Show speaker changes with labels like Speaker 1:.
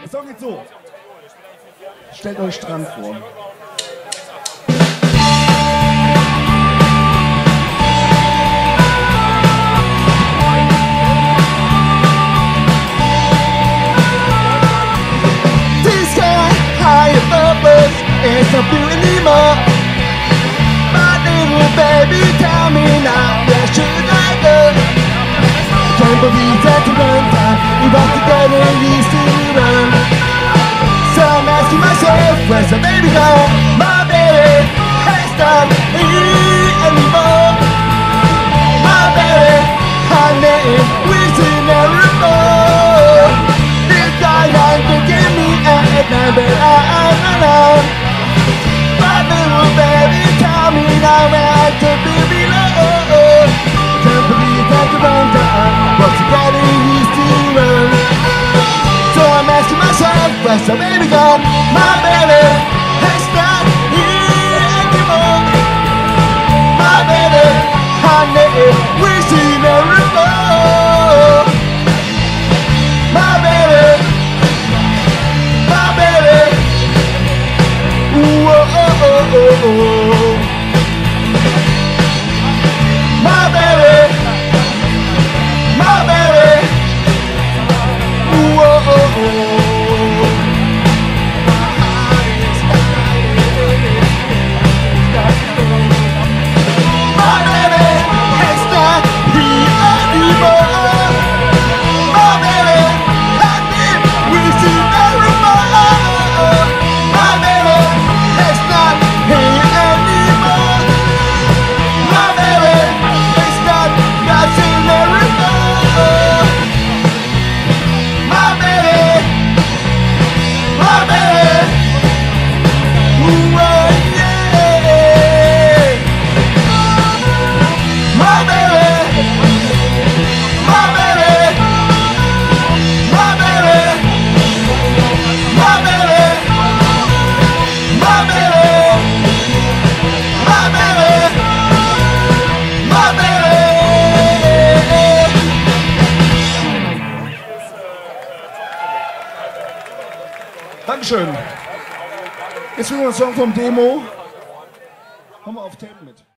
Speaker 1: Der Song geht so. Stellt euch Strand vor.
Speaker 2: It's not blue anymore. My little baby, tell me now, where should I go? Can't believe that the one time we walked together used to run. So I'm asking myself, where's the baby gone? My baby has not here anymore. My baby, her name we've seen never before. This guy ain't thinking me at night, but I'm alone. Now I can't be below. Can't believe that the wrong time was together used to run. So I'm asking myself, where's the baby gone? My baby is not here anymore. My baby, honey, we see no before. My baby, ooh, oh, oh, oh, oh, oh.
Speaker 1: Dankeschön. Jetzt spielen wir einen Song vom Demo. Haben wir auf Tape mit.